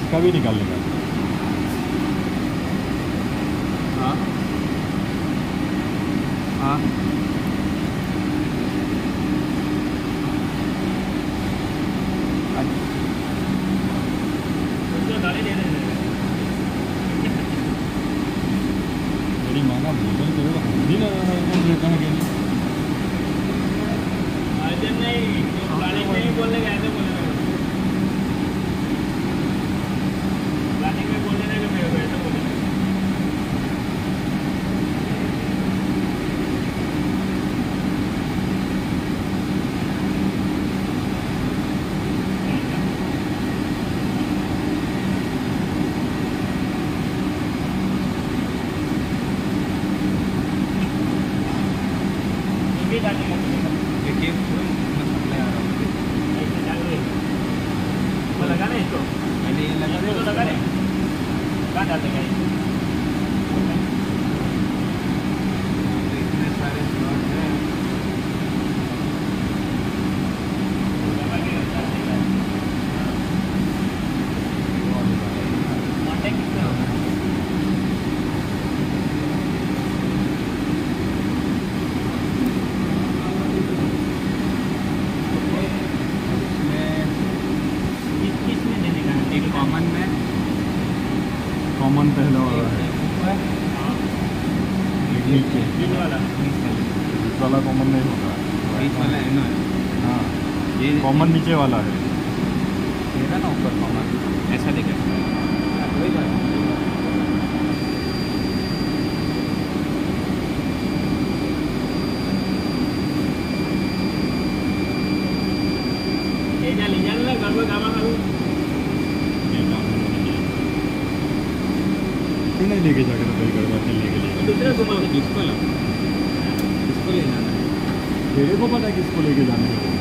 इसका भी निकालने का। हाँ हाँ बड़ी महंगा बोतल करो तो हम भी ना रहता है कि नहीं बोलने का ऐसे बोलने लगा प्लानिंग में बोलने लगा मेरे को ऐसे बोलने लगा ये डालने का देखिए सप्लाई आ रहा हूँ ऐसे डाल दो इसको लगा ना इसको मैंने ये लगा इसको तो लगा रहे कहाँ डाल देगा इतने सारे स्लॉट हैं कॉन्टेक्ट किससे होगा किसमें देने का है एक कॉमन में कॉमन पहला वाला है एक नीचे बीच वाला बीच वाला कॉमन नहीं होगा। बीच वाला है ना हाँ ये कॉमन नीचे वाला है। तेरा ना ऊपर कॉमन ऐसा दिखे कोई बात नहीं ले जा ना घर पर काम करूँ क्यों नहीं लेके जाकर तो कहीं गड़बड़ चलने के लिए दूसरे को किसको ले जाना है तेरे को पता है किसको लेके जाने का।